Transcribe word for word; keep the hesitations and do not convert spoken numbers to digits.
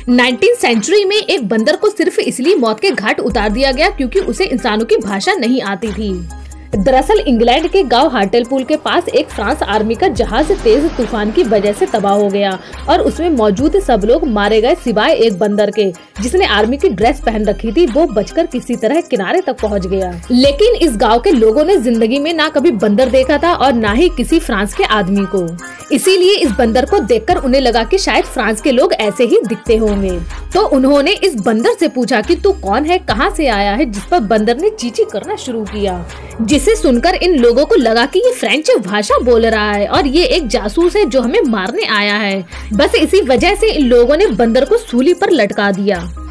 Nineteen century में एक बंदर को सिर्फ इसलिए मौत के घाट उतार दिया गया क्योंकि उसे इंसानों की भाषा नहीं आती थी। दरअसल इंग्लैंड के गांव हार्टलेपूल के पास एक फ्रांस आर्मी का जहाज तेज तूफान की वजह से तबाह हो गया और उसमें मौजूद सब लोग मारे गए सिवाय एक बंदर के, जिसने आर्मी की ड्रेस पहन रखी थी। वो बचकर किसी तरह किनारे तक पहुंच गया। लेकिन इस गांव के लोगों ने जिंदगी में ना कभी बंदर देखा था और ना ही किसी फ्रांस के आदमी को। इसीलिए इस बंदर को देखकर उन्हें लगा कि शायद फ्रांस के लोग ऐसे ही दिखते होंगे। तो उन्होंने इस बंदर से पूछा कि तू कौन है, कहाँ से आया है, जिस पर बंदर ने चींची करना शुरू किया, जिसे सुनकर इन लोगों को लगा कि ये फ्रेंच भाषा बोल रहा है और ये एक जासूस है जो हमें मारने आया है। बस इसी वजह से इन लोगों ने बंदर को सूली पर लटका दिया।